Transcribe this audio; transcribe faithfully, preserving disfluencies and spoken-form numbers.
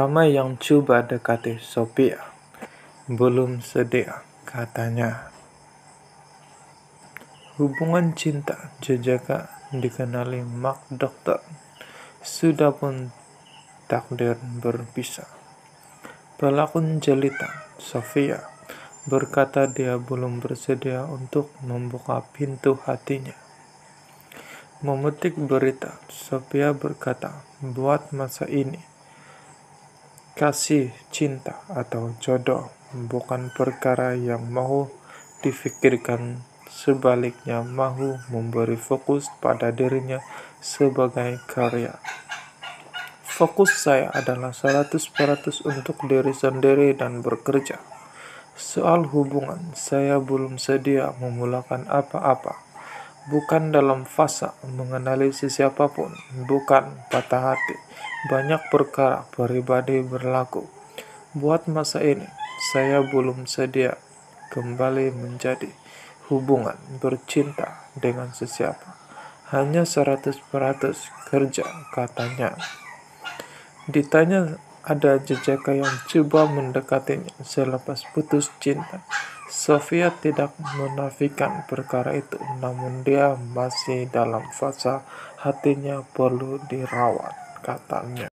Ramai yang coba dekati Sophia. Belum sedia, katanya. Hubungan cinta Jejaka dikenali Mark Dokter. Sudah pun takdir berpisah. Pelakon jelita Sophia berkata dia belum bersedia untuk membuka pintu hatinya. Memetik berita, Sophia berkata, buat masa ini, kasih, cinta, atau jodoh bukan perkara yang mau difikirkan, sebaliknya mau memberi fokus pada dirinya sebagai karya. Fokus saya adalah seratus persen untuk diri sendiri dan bekerja. Soal hubungan, saya belum sedia memulakan apa-apa. Bukan dalam fase mengenali siapapun, bukan patah hati. Banyak perkara pribadi berlaku. Buat masa ini, saya belum sedia kembali menjadi hubungan bercinta dengan sesiapa. Hanya seratus persen kerja, katanya. Ditanya ada Jejaka yang coba mendekatinya selepas putus cinta. Sophia tidak menafikan perkara itu, namun dia masih dalam fase hatinya perlu dirawat, katanya.